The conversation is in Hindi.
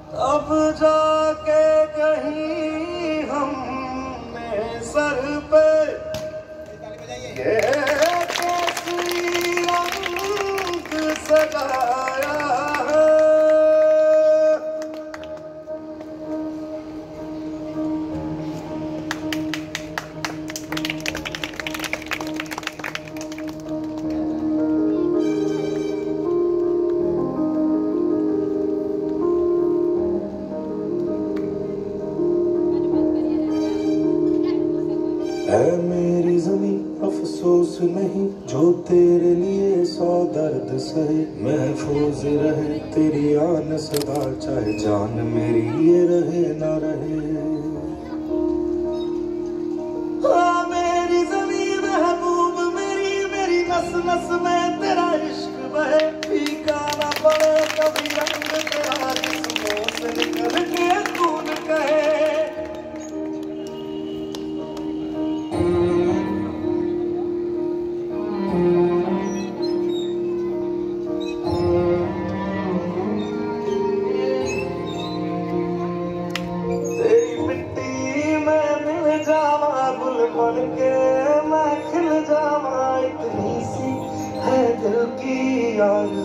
अब जाके कहीं हमने सर पे ये केसरी रंग सजाया है। है मेरी ज़मीं अफसोस नहीं जो तेरे लिए 100 दर्द सहे। महफूज रहे तेरी आन सदा चाहे जान मेरी ये रहे ना रहे। हाँ मेरी ज़मीं महबूब मेरी मेरी नस नस में तेरा इश्क बहे। फीका ना पड़े कभी रंग तेरा जिस्मों से निकल के खून कहे। बन के मैं खिल जावा इतनी सी है दिल की आग